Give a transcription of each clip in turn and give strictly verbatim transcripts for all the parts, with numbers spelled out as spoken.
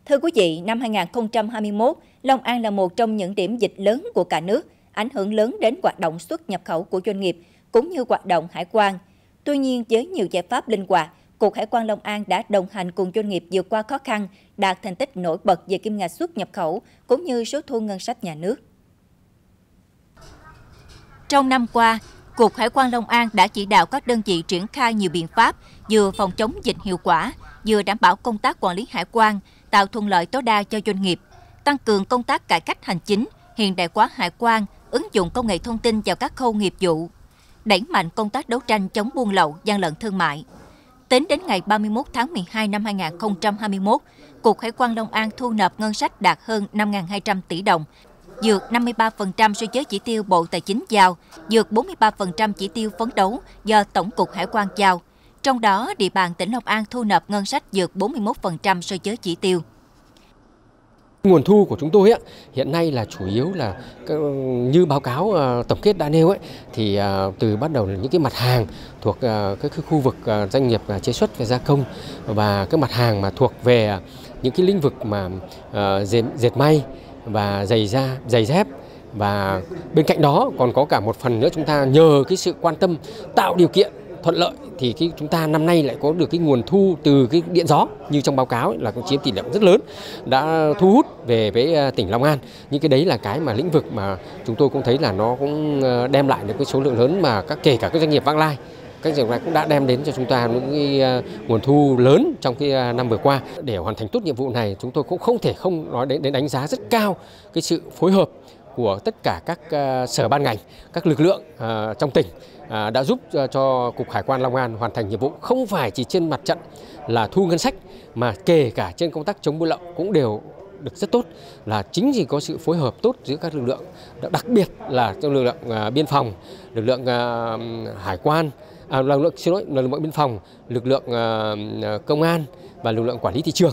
Thưa quý vị, năm hai nghìn không trăm hai mươi mốt, Long An là một trong những điểm dịch lớn của cả nước, ảnh hưởng lớn đến hoạt động xuất nhập khẩu của doanh nghiệp cũng như hoạt động hải quan. Tuy nhiên, với nhiều giải pháp linh hoạt, Cục Hải quan Long An đã đồng hành cùng doanh nghiệp vượt qua khó khăn, đạt thành tích nổi bật về kim ngạch xuất nhập khẩu cũng như số thu ngân sách nhà nước. Trong năm qua, Cục Hải quan Long An đã chỉ đạo các đơn vị triển khai nhiều biện pháp vừa phòng chống dịch hiệu quả, vừa đảm bảo công tác quản lý hải quan, tạo thuận lợi tối đa cho doanh nghiệp, tăng cường công tác cải cách hành chính, hiện đại hóa hải quan, ứng dụng công nghệ thông tin vào các khâu nghiệp vụ, đẩy mạnh công tác đấu tranh chống buôn lậu, gian lận thương mại. Tính đến ngày ba mươi mốt tháng mười hai năm hai nghìn không trăm hai mươi mốt, Cục Hải quan Long An thu nộp ngân sách đạt hơn năm nghìn hai trăm tỷ đồng, vượt năm mươi ba phần trăm so với chỉ tiêu Bộ Tài chính giao, vượt bốn mươi ba phần trăm chỉ tiêu phấn đấu do Tổng cục Hải quan giao. Trong đó, địa bàn tỉnh Long An thu nộp ngân sách vượt bốn mươi mốt phần trăm so với chỉ tiêu. Nguồn thu của chúng tôi ấy, hiện nay là chủ yếu là như báo cáo uh, tổng kết đã nêu ấy, thì uh, từ bắt đầu là những cái mặt hàng thuộc uh, các khu vực uh, doanh nghiệp uh, chế xuất và gia công, và các mặt hàng mà thuộc về uh, những cái lĩnh vực mà uh, dệt, dệt may và giày da, giày dép. Và bên cạnh đó còn có cả một phần nữa, chúng ta nhờ cái sự quan tâm tạo điều kiện thuận lợi thì cái chúng ta năm nay lại có được cái nguồn thu từ cái điện gió, như trong báo cáo ấy, là cũng chiếm tỷ lệ rất lớn, đã thu hút về với tỉnh Long An. Những cái đấy là cái mà lĩnh vực mà chúng tôi cũng thấy là nó cũng đem lại được cái số lượng lớn, mà các kể cả các doanh nghiệp vãng lai, các doanh nghiệp cũng đã đem đến cho chúng ta những cái nguồn thu lớn trong cái năm vừa qua. Để hoàn thành tốt nhiệm vụ này, chúng tôi cũng không thể không nói đến, đến đánh giá rất cao cái sự phối hợp của tất cả các uh, sở ban ngành, các lực lượng uh, trong tỉnh uh, đã giúp uh, cho Cục Hải quan Long An hoàn thành nhiệm vụ, không phải chỉ trên mặt trận là thu ngân sách, mà kể cả trên công tác chống buôn lậu cũng đều được rất tốt, là chính vì có sự phối hợp tốt giữa các lực lượng, đặc biệt là trong lực lượng uh, biên phòng, lực lượng uh, hải quan, à, lực lượng xin lỗi, lực lượng biên phòng, lực lượng uh, công an và lực lượng quản lý thị trường.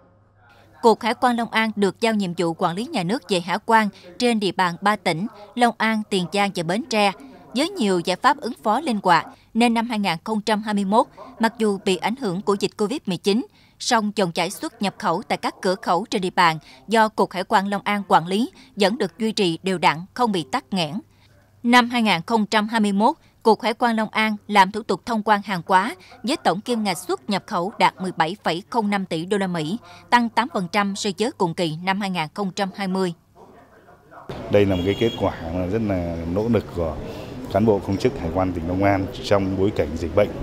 Cục Hải quan Long An được giao nhiệm vụ quản lý nhà nước về hải quan trên địa bàn ba tỉnh Long An, Tiền Giang và Bến Tre. Với nhiều giải pháp ứng phó linh hoạt, nên năm hai nghìn không trăm hai mươi mốt, mặc dù bị ảnh hưởng của dịch Covid mười chín, song dòng chảy xuất nhập khẩu tại các cửa khẩu trên địa bàn do Cục Hải quan Long An quản lý vẫn được duy trì đều đặn, không bị tắc nghẽn. Năm hai nghìn không trăm hai mươi mốt, Cục Hải quan Long An làm thủ tục thông quan hàng hóa với tổng kim ngạch xuất nhập khẩu đạt mười bảy phẩy không năm tỷ đô la Mỹ, tăng tám phần trăm so với cùng kỳ năm hai nghìn không trăm hai mươi. Đây là một cái kết quả rất là nỗ lực của cán bộ công chức Hải quan tỉnh Long An trong bối cảnh dịch bệnh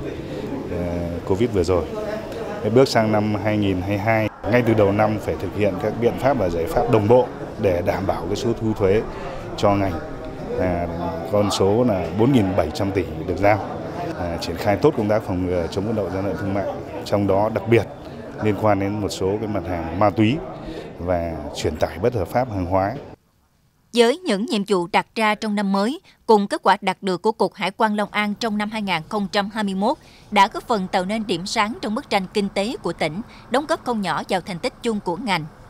Covid vừa rồi. Bước sang năm hai nghìn không trăm hai mươi hai, ngay từ đầu năm phải thực hiện các biện pháp và giải pháp đồng bộ để đảm bảo cái số thu thuế cho ngành. À, con số là bốn nghìn bảy trăm tỷ được giao, à, triển khai tốt công tác phòng ngừa chống buôn lậu, gian lận thương mại, trong đó đặc biệt liên quan đến một số cái mặt hàng ma túy và chuyển tải bất hợp pháp hàng hóa. Với những nhiệm vụ đặt ra trong năm mới, cùng kết quả đạt được của Cục Hải quan Long An trong năm hai nghìn không trăm hai mươi mốt đã góp phần tạo nên điểm sáng trong bức tranh kinh tế của tỉnh, đóng góp không nhỏ vào thành tích chung của ngành.